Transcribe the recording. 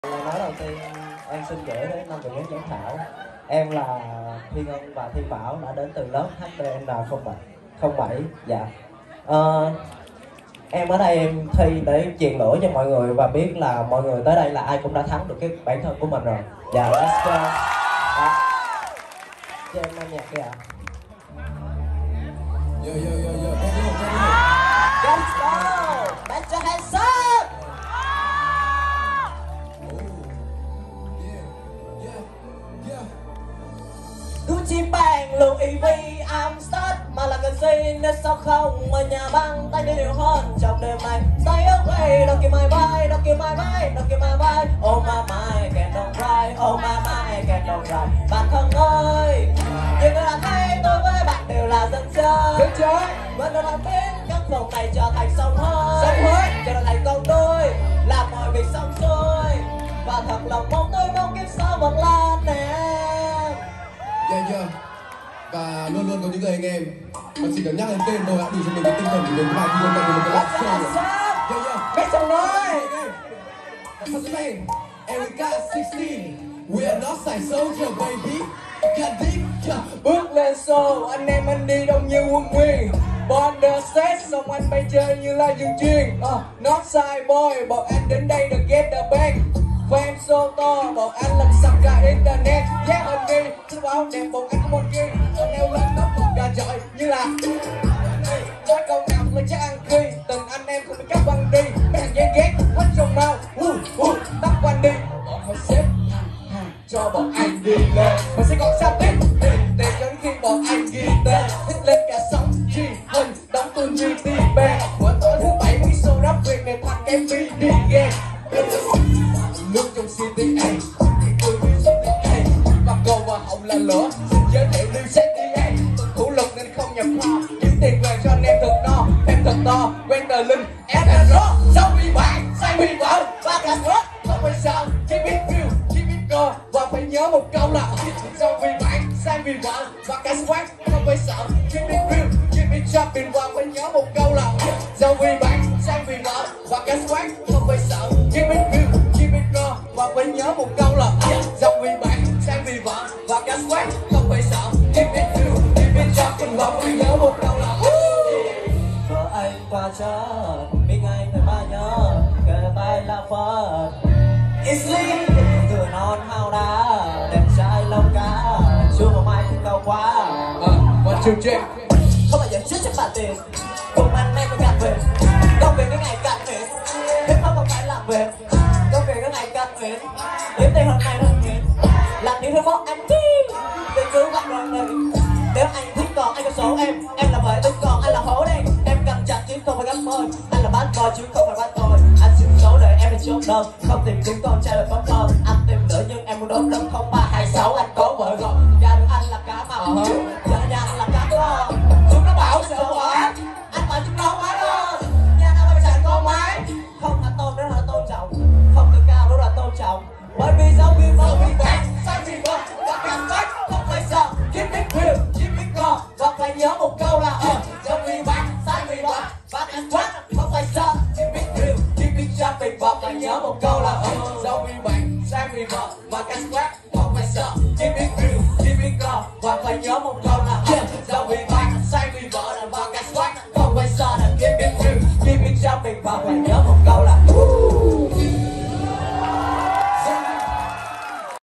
Lời nói đầu tiên em xin gửi đến 5 vị khán giám khảo. Em là Thiên Ân và Thiên Bảo đã đến từ lớp HBN07. Dạ. Em ở đây em thi để truyền lửa cho mọi người và biết là mọi người tới đây là ai cũng đã thắng được cái bản thân của mình rồi. Dạ, let's go. Cho em âm nhạc đi ạ. Let's go. Put your hands up. Gucci bang, Louis V, Amsterdam mà là cần gì nên sao không ở nhà băng tay đi điều hơn trong đêm này. Stay away, don't keep my vibe, don't keep my vibe, don't keep my vibe. Oh my mind, can't don't cry, oh my mind, can't don't cry. Bạn thân ơi, những người đã thấy tôi với bạn đều là dân chơi. Vẫn luôn làm biến căn phòng này trở thành sông hơi, cho nên thành con tôi làm mọi việc xong xuôi và thật lòng mong kiếp sau vẫn là em. Yeah. Và luôn luôn có những người anh em mà chỉ cần nhắc đến tên thôi đã đủ cho mình cái tinh thần của mình cái bài thi hôm nay của mình cái live show. Yeah. Make some noise. What's his name? Erica 16. We are not side soldier baby. Bước lên show, anh em anh đi đông như quân nguyên. Border set, xong anh bay chơi như là dương chuyên. Northside boy, bọn anh đến đây được get the bang. Fan so to, bọn anh làm sập cả internet. Yeah anh đi, xin báo đẹp bọn anh có một ghi. Anh leo lên tóc một gà trọi như là nói câu nào mà chắc ăn khi. Từng anh em không bị cắt băng đi. Mấy thằng ghen ghét, quất trong mau. Tắt quanh đi, bọn họ xếp cho bọn anh đi lên. Mình sẽ còn sao tiếp để đến khi bọn anh ghi tên. Hít lên cả sóng ghi hình đóng tôi như TV. Của tối thứ 7 quý show rap Việt này thành em đi game. Nước trong city A, tôi biết city A. Và cô và hồng là lửa, xin giới thiệu New City A. Tôi thủ lực nên không nhập kho, kiếm tiền về cho anh em thật no. Em thật to, quen tờ linh, em là rõ. Sao vì bạn, say vì vợ, và cả rốt. Không phải sợ, keep it real, keep it raw. Và phải nhớ một câu là sao vì bạn, say vì vợ, và cả swag. Không phải sợ, keep it real, keep it jumping. Và phải nhớ một câu là sao vì bạn, say vì vợ, và cả swag. Không phải sợ, keep it real, và phải nhớ một câu là dòng vì bạn, sang vì vợ và cả swag. Không phải sợ, keep it real, keep it jumping. Và phải nhớ một câu là vợ anh qua chợ, biết anh thời ba nhớ, kề tay là Phật. Easy, thừa non hao đá, đẹp trai lâu cá, chưa mà mai cũng cao quá. Và chương trình không bao giờ chết chắc bản tiền, cùng anh em có gạt về, công việc cái ngày cạn tiền, hip hop không phải làm về. Công việc cái ngày cắt tuyến, đến đây hôm nay hơn tuyến. Làm những thứ khó anh thích, để cứu bạn rồi mình. Nếu anh thích còn anh có số em là vậy tính còn anh là hố đen. Em cầm chặt chứ không phải gắm môi, anh là bad boy chứ không phải bad boy. Anh xin số đời em là chốt đơn, không tìm kiếm con trai là phóng thơ. Anh tìm lửa nhưng em muốn đốt đơn 0326 anh có vợ rồi. Gia đình anh là cá mập, vợ nhà anh là cá con. Chúng nó bảo sợ quá, anh bảo chúng nó quá đó. Nhà nào phải sẵn con máy, không hả tôn đó là tôn trọng. Không tự cao đó là tôn trọng. Bởi vì giáo viên vợ vì bạn, sai vì vợ và cảm giác không phải sợ. Keep it real, keep it raw. Và phải nhớ một câu là giáo vì bạn, sai vì vợ và cảm giác không phải sợ. Keep it real, keep it jumping. Và phải nhớ một câu là giáo vì bạn, sai vì vợ và cảm giác